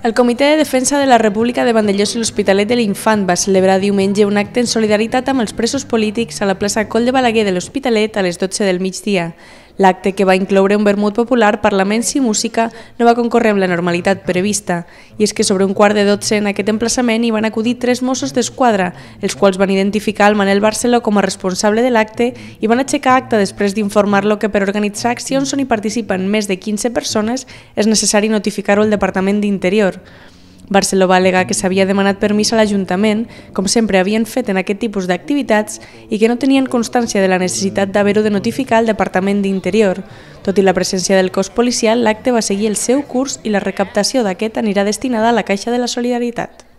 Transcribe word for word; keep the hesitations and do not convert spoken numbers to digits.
El Comitè de Defensa de la República de Vandellós i l'Hospitalet de l'Infant va celebrar diumenge un acte en solidaritat amb els presos polítics a la plaça Coll de Balaguer de l'Hospitalet a les dotze del migdia. L'acte, que va incloure un vermut popular, parlaments i música, no va concórrer amb la normalitat prevista. I és que sobre un quart de dotze en aquest emplaçament hi van acudir tres Mossos d'Esquadra, els quals van identificar el Manel Barceló com a responsable de l'acte i van aixecar acta després d'informar-lo que per organitzar accions on hi participen més de quinze persones és necessari notificar-ho al Departament d'Interior. Barceló va al·legar que s'havia demanat permís a l'Ajuntament, com sempre havien fet en aquest tipus d'activitats, i que no tenien constància de la necessitat d'haver-ho de notificar al Departament d'Interior. Tot i la presència del cos policial, l'acte va seguir el seu curs i la recaptació d'aquest anirà destinada a la Caixa de la Solidaritat.